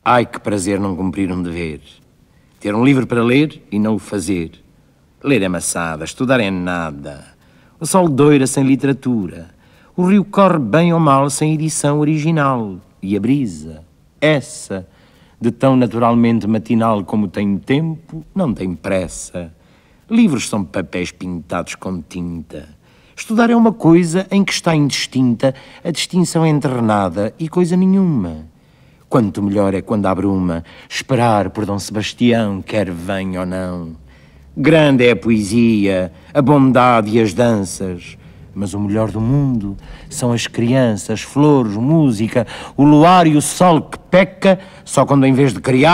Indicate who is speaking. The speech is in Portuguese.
Speaker 1: Ai, que prazer não cumprir um dever. Ter um livro para ler e não o fazer. Ler é maçada, estudar é nada. O sol doira sem literatura. O rio corre bem ou mal sem edição original. E a brisa, essa, de tão naturalmente matinal como tem tempo, não tem pressa. Livros são papéis pintados com tinta. Estudar é uma coisa em que está indistinta a distinção entre nada e coisa nenhuma. Quanto melhor é quando há bruma, esperar por Dom Sebastião, quer venha ou não. Grande é a poesia, a bondade e as danças, mas o melhor do mundo são as crianças, flores, música, o luar e o sol que peca só quando em vez de criar